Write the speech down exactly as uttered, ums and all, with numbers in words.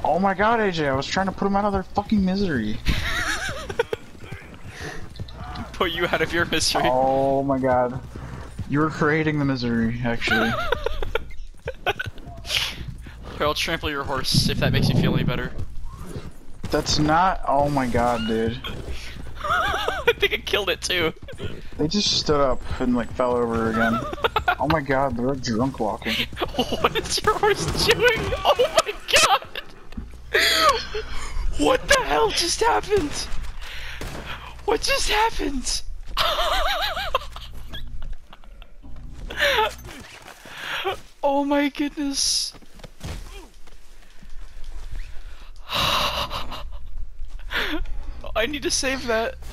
Oh my god, A J, I was trying to put him out of their fucking misery. Put you out of your misery. Oh my god. You were creating the misery, actually. Here, I'll trample your horse if that makes you feel any better. That's not. Oh my god, dude. I think I killed it too. They just stood up and like fell over again. Oh my god, they're drunk walking. What is your horse doing? Oh my god! What the hell just happened? What just happened? Oh my goodness. I need to save that.